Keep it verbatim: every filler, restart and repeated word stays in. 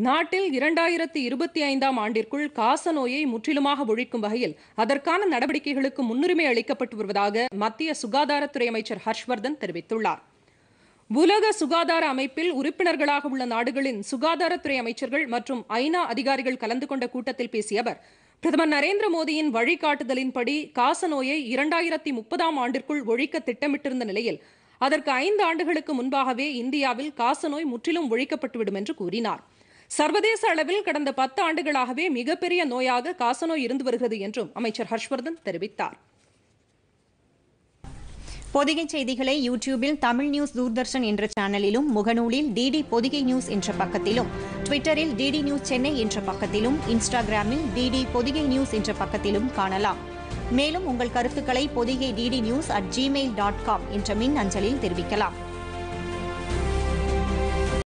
நாட்டில் இரண்டாயிரத்தி இருபத்தி ஐந்தாம் ஆண்டிற்குள் காசநோயை முற்றிலுமாக ஒழிக்கும் வகையில் அதற்கான நடவடிக்கைகளுக்கு முன்னுரிமை அளிக்கப்பட்டு வருவதாக மத்திய சுகாதாரத்துறை அமைச்சர் ஹர்ஷ்வர்தன் தெரிவித்துள்ளார். உலக சுகாதார அமைப்பில் உறுப்பினர்களாக உள்ள நாடுகளின் சுகாதாரத்துறை அமைச்சர்கள் மற்றும் ஐநா அதிகாரிகள் கலந்து கொண்ட கூட்டத்தில் பேசிய அவர், பிரதமர் நரேந்திர மோடியின் வழிகாட்டுதலின்படி காசநோயை இரண்டாயிரத்தி முப்பதாம் ஆண்டிற்குள் ஒழிக்க திட்டமிட்டிருந்த நிலையில் அதற்கு ஐந்து ஆண்டுகளுக்கு முன்பாகவே இந்தியாவில் காசநோய் முற்றிலும் ஒழிக்கப்பட்டுவிடும் என்று கூறினார். சர்வதேச அளவில் கடந்த பத்து ஆண்டுகளாகவே மிகப்பெரிய நோயாக காசநோய் இருந்து வருகிறது என்றும் அமைச்சர் ஹர்ஷ்வர்தன் தெரிவித்தார். பொதிகை செய்திகளை யூடியூபில் தமிழ் நியூஸ் தூர்தர்ஷன் என்ற சேனலிலும், முகநூலில் டிடி பொதிகை நியூஸ் என்ற பக்கத்திலும், ட்விட்டரில் டிடி நியூஸ் சென்னை என்ற பக்கத்திலும், இன்ஸ்டாகிராமில் டிடி பொதிகை நியூஸ் என்ற பக்கத்திலும் காணலாம். மேலும் உங்கள் கருத்துக்களை Podhigai DD news at Gmail dot com என்ற மின் அஞ்சலில் தெரிவிக்கலாம்.